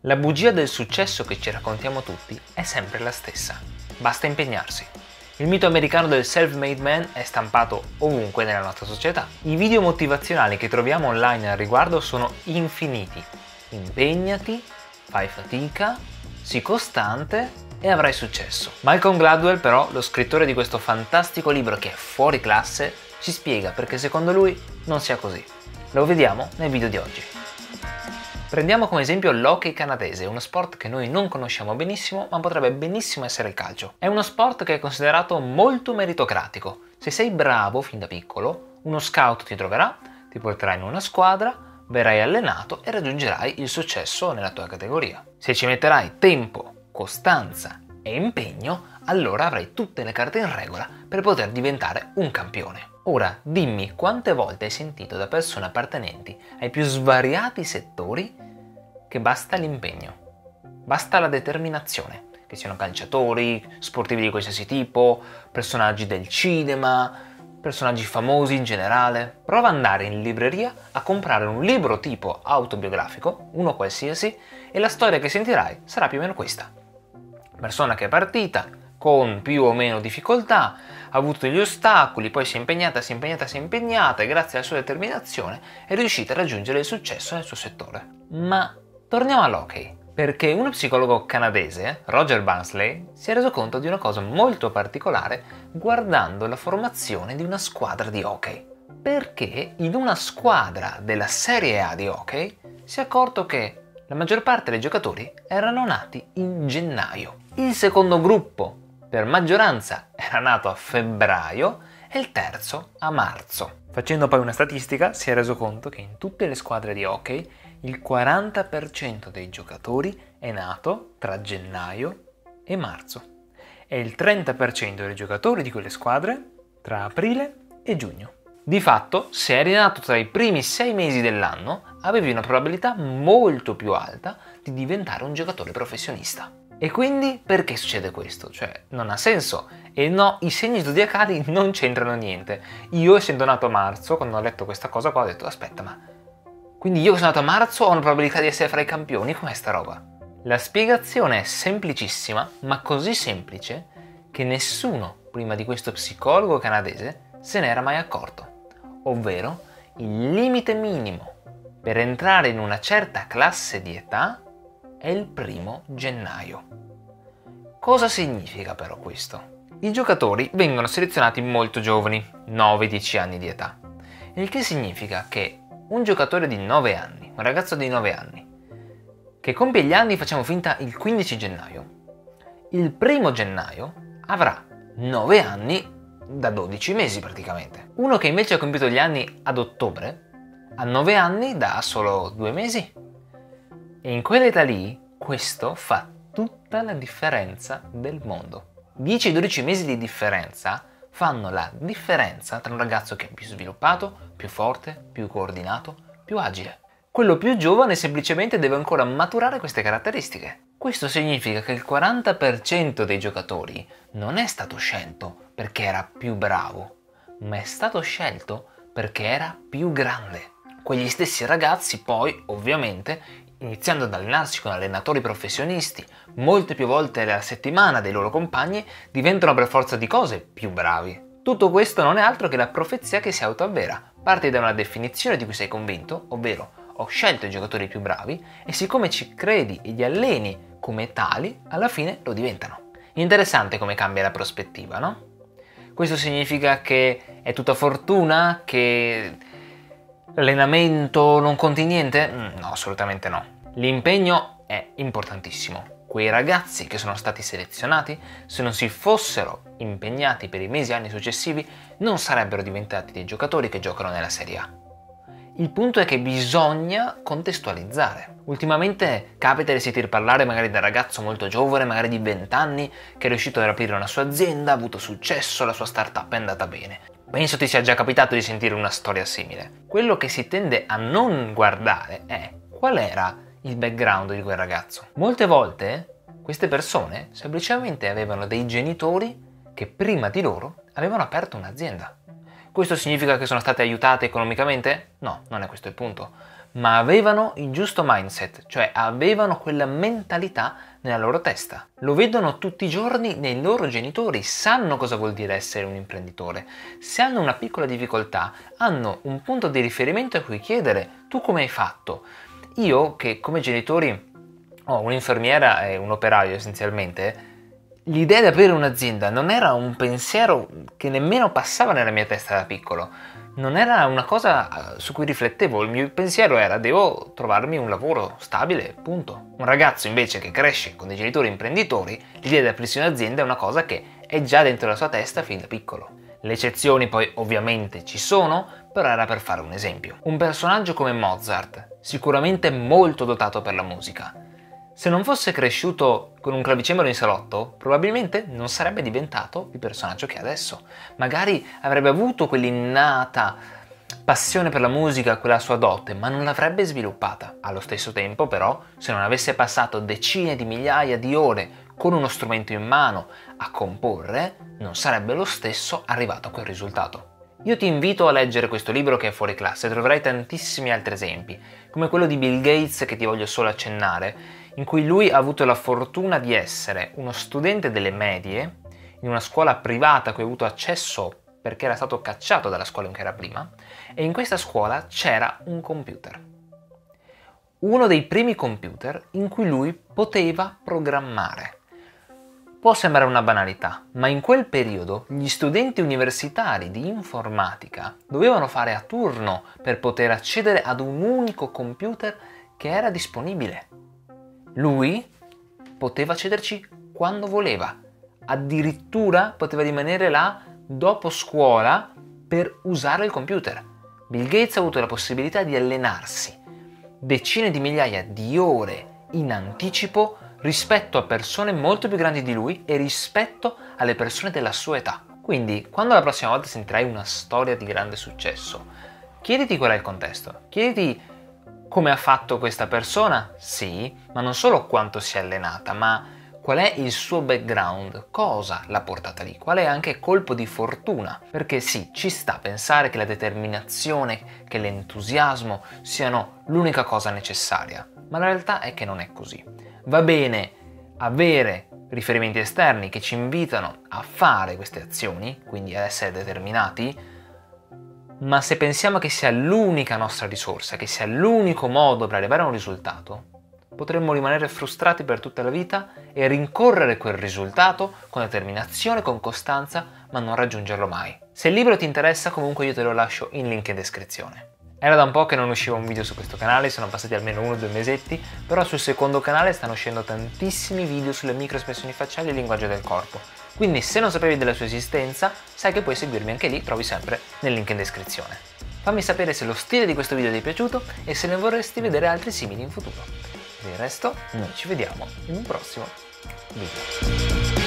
La bugia del successo che ci raccontiamo tutti è sempre la stessa. Basta impegnarsi. Il mito americano del self-made man è stampato ovunque nella nostra società. I video motivazionali che troviamo online al riguardo sono infiniti. Impegnati, fai fatica, sii costante e avrai successo. Malcolm Gladwell, però, lo scrittore di questo fantastico libro che è fuori classe, ci spiega perché secondo lui non sia così. Lo vediamo nel video di oggi. Prendiamo come esempio l'hockey canadese, uno sport che noi non conosciamo benissimo, ma potrebbe benissimo essere il calcio. È uno sport che è considerato molto meritocratico. Se sei bravo fin da piccolo, uno scout ti troverà, ti porterà in una squadra, verrai allenato e raggiungerai il successo nella tua categoria. Se ci metterai tempo, costanza e impegno, allora avrai tutte le carte in regola per poter diventare un campione. Ora, dimmi quante volte hai sentito da persone appartenenti ai più svariati settori che basta l'impegno, basta la determinazione, che siano calciatori, sportivi di qualsiasi tipo, personaggi del cinema, personaggi famosi in generale. Prova ad andare in libreria a comprare un libro tipo autobiografico, uno qualsiasi, e la storia che sentirai sarà più o meno questa. Persona che è partita con più o meno difficoltà, ha avuto degli ostacoli, poi si è impegnata e grazie alla sua determinazione è riuscita a raggiungere il successo nel suo settore. Ma torniamo all'hockey, perché uno psicologo canadese, Roger Bansley, si è reso conto di una cosa molto particolare guardando la formazione di una squadra di hockey. Perché in una squadra della Serie A di hockey si è accorto che la maggior parte dei giocatori erano nati in gennaio. Il secondo gruppo, per maggioranza, era nato a febbraio e il terzo a marzo. Facendo poi una statistica si è reso conto che in tutte le squadre di hockey il 40% dei giocatori è nato tra gennaio e marzo e il 30% dei giocatori di quelle squadre tra aprile e giugno. Di fatto, se eri nato tra i primi 6 mesi dell'anno, avevi una probabilità molto più alta di diventare un giocatore professionista. E quindi perché succede questo? Cioè, non ha senso. E no, i segni zodiacali non c'entrano niente. Io, essendo nato a marzo, quando ho letto questa cosa qua, ho detto, aspetta, ma quindi io che sono nato a marzo ho una probabilità di essere fra i campioni? Com'è sta roba? La spiegazione è semplicissima, ma così semplice che nessuno, prima di questo psicologo canadese, se n'era mai accorto. Ovvero, il limite minimo per entrare in una certa classe di età è il 1° gennaio. Cosa significa però questo? I giocatori vengono selezionati molto giovani, 9-10 anni di età, il che significa che un giocatore di 9 anni, un ragazzo di 9 anni, che compie gli anni, facciamo finta, il 15 gennaio, il 1° gennaio avrà 9 anni da 12 mesi praticamente. Uno che invece ha compiuto gli anni ad ottobre ha 9 anni da solo 2 mesi. E in quell'età lì questo fa tutta la differenza del mondo. 10-12 mesi di differenza fanno la differenza tra un ragazzo che è più sviluppato, più forte, più coordinato, più agile. Quello più giovane semplicemente deve ancora maturare queste caratteristiche. Questo significa che il 40% dei giocatori non è stato scelto perché era più bravo, ma è stato scelto perché era più grande. Quegli stessi ragazzi poi, ovviamente, iniziando ad allenarsi con allenatori professionisti molte più volte alla settimana dei loro compagni, diventano per forza di cose più bravi. Tutto questo non è altro che la profezia che si autoavvera. Parti da una definizione di cui sei convinto, ovvero ho scelto i giocatori più bravi e siccome ci credi e li alleni come tali, alla fine lo diventano. Interessante come cambia la prospettiva, no? Questo significa che è tutta fortuna? Che l'allenamento non conti niente? No, assolutamente no. L'impegno è importantissimo. Quei ragazzi che sono stati selezionati, se non si fossero impegnati per i mesi e anni successivi, non sarebbero diventati dei giocatori che giocano nella Serie A. Il punto è che bisogna contestualizzare. Ultimamente capita di sentir parlare magari da un ragazzo molto giovane, magari di 20 anni, che è riuscito ad aprire una sua azienda, ha avuto successo, la sua startup è andata bene. Penso ti sia già capitato di sentire una storia simile. Quello che si tende a non guardare è qual era il background di quel ragazzo. Molte volte queste persone semplicemente avevano dei genitori che prima di loro avevano aperto un'azienda. Questo significa che sono state aiutate economicamente? No, non è questo il punto. ma avevano il giusto mindset, cioè avevano quella mentalità nella loro testa. Lo vedono tutti i giorni nei loro genitori, sanno cosa vuol dire essere un imprenditore. Se hanno una piccola difficoltà, hanno un punto di riferimento a cui chiedere: tu come hai fatto? Io, che come genitori ho un'infermiera e un operaio essenzialmente, l'idea di aprire un'azienda non era un pensiero che nemmeno passava nella mia testa da piccolo. Non era una cosa su cui riflettevo, il mio pensiero era: devo trovarmi un lavoro stabile, punto. Un ragazzo invece che cresce con dei genitori imprenditori, l'idea di aprirsi un'azienda è una cosa che è già dentro la sua testa fin da piccolo. Le eccezioni poi ovviamente ci sono, però era per fare un esempio. Un personaggio come Mozart, sicuramente molto dotato per la musica. Se non fosse cresciuto con un clavicembalo in salotto, probabilmente non sarebbe diventato il personaggio che è adesso. Magari avrebbe avuto quell'innata passione per la musica, quella sua dote, ma non l'avrebbe sviluppata. Allo stesso tempo, però, se non avesse passato decine di migliaia di ore con uno strumento in mano a comporre, non sarebbe lo stesso arrivato a quel risultato. Io ti invito a leggere questo libro che è fuori classe, troverai tantissimi altri esempi, come quello di Bill Gates che ti voglio solo accennare, in cui lui ha avuto la fortuna di essere uno studente delle medie in una scuola privata a cui ha avuto accesso perché era stato cacciato dalla scuola in cui era prima, e in questa scuola c'era un computer. Uno dei primi computer in cui lui poteva programmare. Può sembrare una banalità, ma in quel periodo gli studenti universitari di informatica dovevano fare a turno per poter accedere ad un unico computer che era disponibile. Lui poteva accederci quando voleva, addirittura poteva rimanere là dopo scuola per usare il computer. Bill Gates ha avuto la possibilità di allenarsi decine di migliaia di ore in anticipo rispetto a persone molto più grandi di lui e rispetto alle persone della sua età. Quindi, quando la prossima volta sentirai una storia di grande successo, chiediti qual è il contesto, chiediti come ha fatto questa persona, sì, ma non solo quanto si è allenata, ma qual è il suo background, cosa l'ha portata lì, qual è anche il colpo di fortuna, perché sì, ci sta a pensare che la determinazione, che l'entusiasmo siano l'unica cosa necessaria, ma la realtà è che non è così. Va bene avere riferimenti esterni che ci invitano a fare queste azioni, quindi ad essere determinati, ma se pensiamo che sia l'unica nostra risorsa, che sia l'unico modo per arrivare a un risultato, potremmo rimanere frustrati per tutta la vita e rincorrere quel risultato con determinazione, con costanza, ma non raggiungerlo mai. Se il libro ti interessa, comunque io te lo lascio in link in descrizione. Era da un po' che non usciva un video su questo canale, sono passati almeno 1 o 2 mesetti, però sul secondo canale stanno uscendo tantissimi video sulle microespressioni facciali e il linguaggio del corpo. Quindi se non sapevi della sua esistenza, sai che puoi seguirmi anche lì, trovi sempre nel link in descrizione. Fammi sapere se lo stile di questo video ti è piaciuto e se ne vorresti vedere altri simili in futuro. Per il resto, noi ci vediamo in un prossimo video.